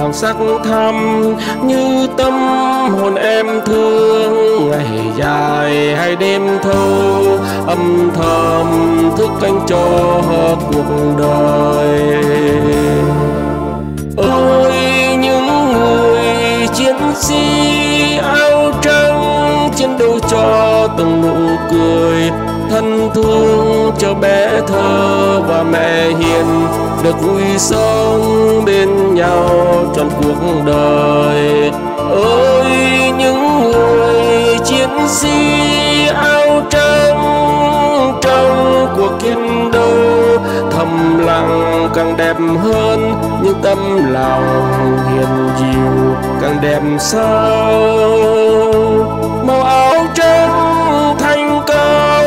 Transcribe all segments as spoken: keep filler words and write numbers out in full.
bằng sắc thắm như tâm hồn em thương. Ngày dài hay đêm thâu âm thầm thức canh cho cuộc đời. Ôi những người chiến sĩ áo trắng chiến đấu cho từng nụ cười, thân thương cho bé thơ và mẹ hiền được vui sống bên nhau trọn cuộc đời. Ôi những người chiến sĩ áo trắng trong cuộc chiến đấu thầm lặng càng đẹp hơn, nhưng tâm lòng hiền dịu càng đẹp sao. Màu áo trắng thanh cao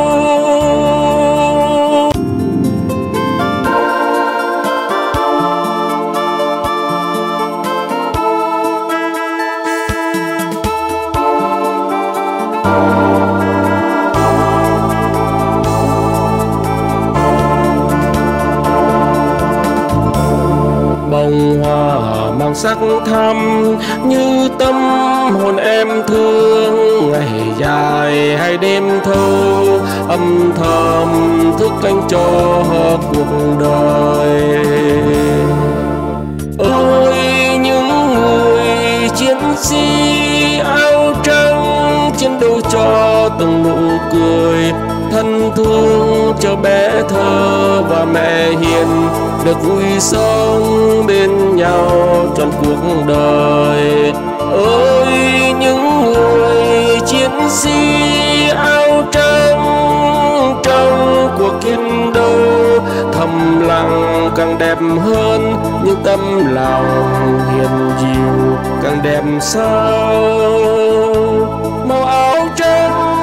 bông hoa mang sắc thắm như tâm hồn em thương. Ngày dài hay đêm thâu âm thầm thức canh cho cuộc đời. Ôi những người chiến sĩ áo trắng chiến đấu cho từng nụ cười, thân thương cho bé thơ và mẹ hiền được vui sống bên nhau trọn cuộc đời. Ôi những người chiến sĩ áo trắng trong cuộc chiến đấu thầm lặng càng đẹp hơn, nhưng tâm lòng hiền dịu càng đẹp sao. Màu áo trắng